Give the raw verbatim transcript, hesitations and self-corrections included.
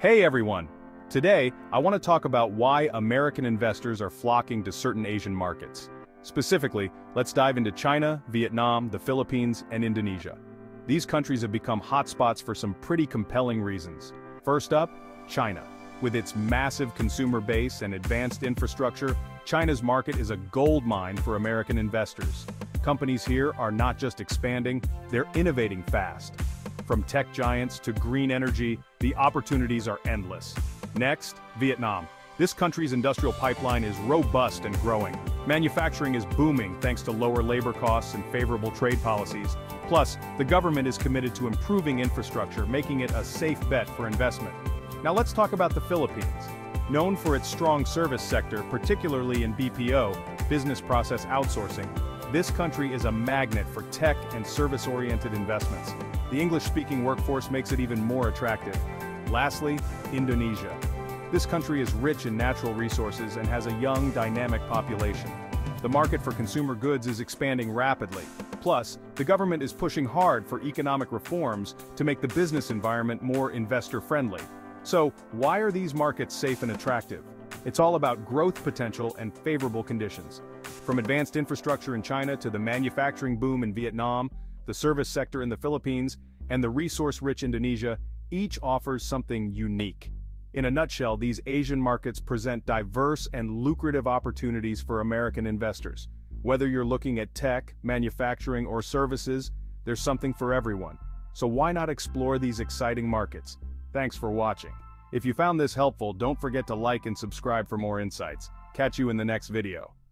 Hey everyone! Today, I want to talk about why American investors are flocking to certain Asian markets. Specifically, let's dive into China, Vietnam, the Philippines, and Indonesia. These countries have become hotspots for some pretty compelling reasons. First up, China. With its massive consumer base and advanced infrastructure, China's market is a gold mine for American investors. Companies here are not just expanding, they're innovating fast. From tech giants to green energy, the opportunities are endless. Next, Vietnam. This country's industrial pipeline is robust and growing. Manufacturing is booming thanks to lower labor costs and favorable trade policies. Plus, the government is committed to improving infrastructure, making it a safe bet for investment. Now let's talk about the Philippines. Known for its strong service sector, particularly in B P O, business process outsourcing, this country is a magnet for tech and service-oriented investments. The English-speaking workforce makes it even more attractive. Lastly, Indonesia. This country is rich in natural resources and has a young, dynamic population. The market for consumer goods is expanding rapidly. Plus, the government is pushing hard for economic reforms to make the business environment more investor-friendly. So, why are these markets safe and attractive? It's all about growth potential and favorable conditions. From advanced infrastructure in China to the manufacturing boom in Vietnam, the service sector in the Philippines, and the resource-rich Indonesia, each offers something unique. In a nutshell, these Asian markets present diverse and lucrative opportunities for American investors. Whether you're looking at tech, manufacturing, or services, there's something for everyone. So why not explore these exciting markets? Thanks for watching. If you found this helpful, don't forget to like and subscribe for more insights. Catch you in the next video.